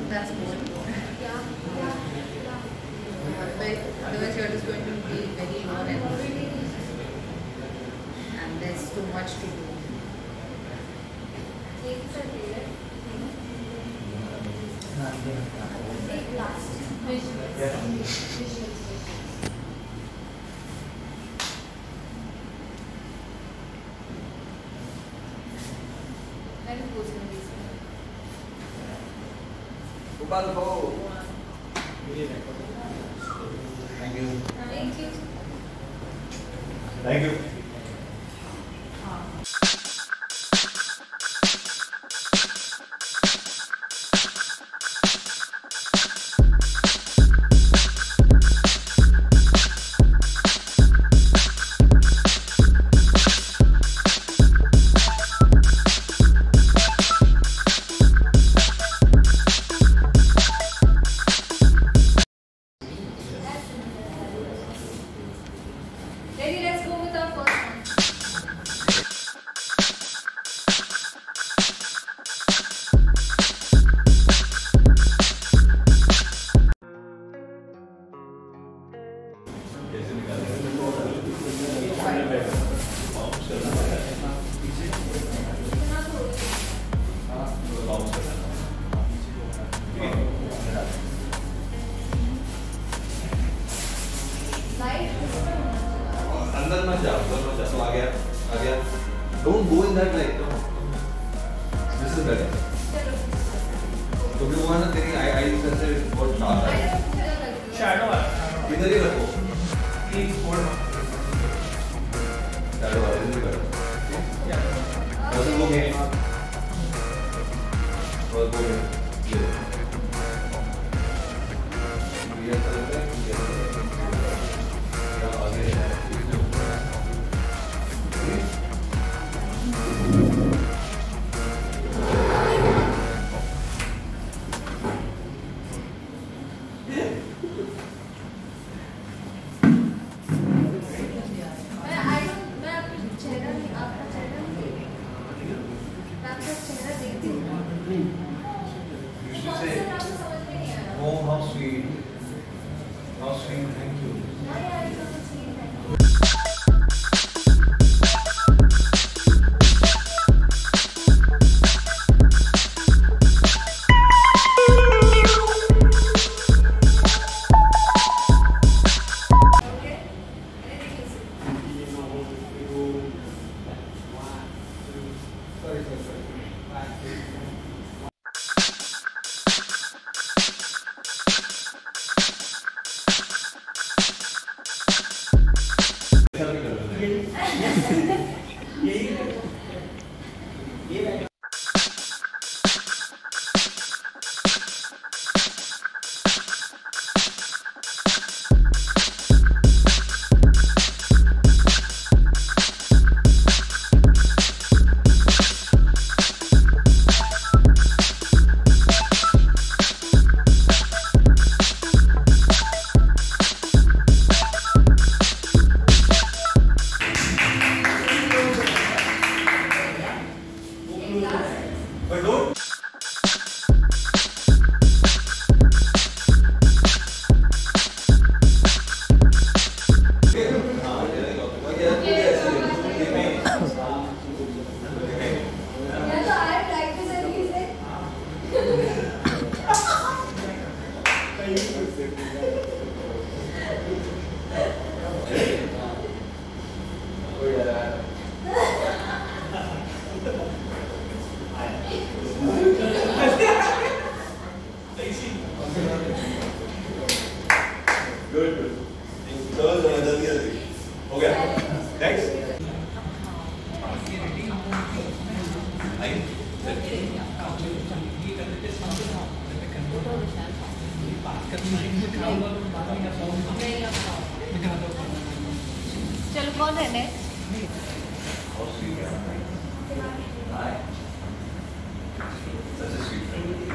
That's more important. Otherwise, your is going to be very low energy, and there's too much to do. Gopal, go. Thank you. Thank you. Thank you. Ready, let's go with our first one. अंदर मत जाओ तो आ गया don't go in that light no this is better तो भी वो है ना तेरी आई से बहुत डार्क है शैडो है इधर ही रखो प्लीज होल्ड शैडो वाला इधर ही करो बस वो गए और वो ये तरह से आगे Oh, how sweet. How sweet, thank you. But don't. Good. हो गया next चलो कौन है next? Hi. Such a sweet friend.